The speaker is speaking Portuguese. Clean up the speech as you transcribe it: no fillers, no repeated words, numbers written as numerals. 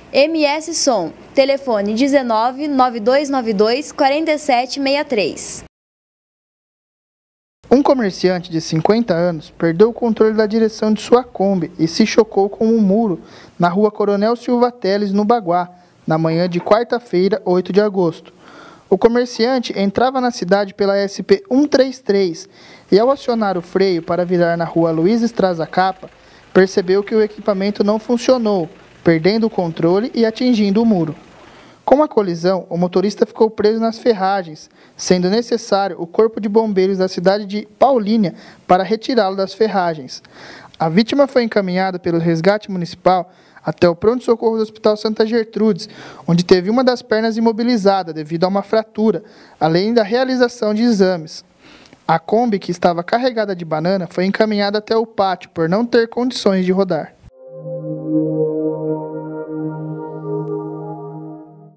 MS Som, telefone 19 9292 4763. Um comerciante de 50 anos perdeu o controle da direção de sua Kombi e se chocou com um muro na rua Coronel Silva Teles, no Baguá, na manhã de quarta-feira, 8 de agosto. O comerciante entrava na cidade pela SP 133 e, ao acionar o freio para virar na rua Luiz Estraza Capa, percebeu que o equipamento não funcionou, perdendo o controle e atingindo o muro. Com a colisão, o motorista ficou preso nas ferragens, sendo necessário o corpo de bombeiros da cidade de Paulínia para retirá-lo das ferragens. A vítima foi encaminhada pelo resgate municipal até o pronto-socorro do Hospital Santa Gertrudes, onde teve uma das pernas imobilizada devido a uma fratura, além da realização de exames. A Kombi, que estava carregada de banana, foi encaminhada até o pátio por não ter condições de rodar.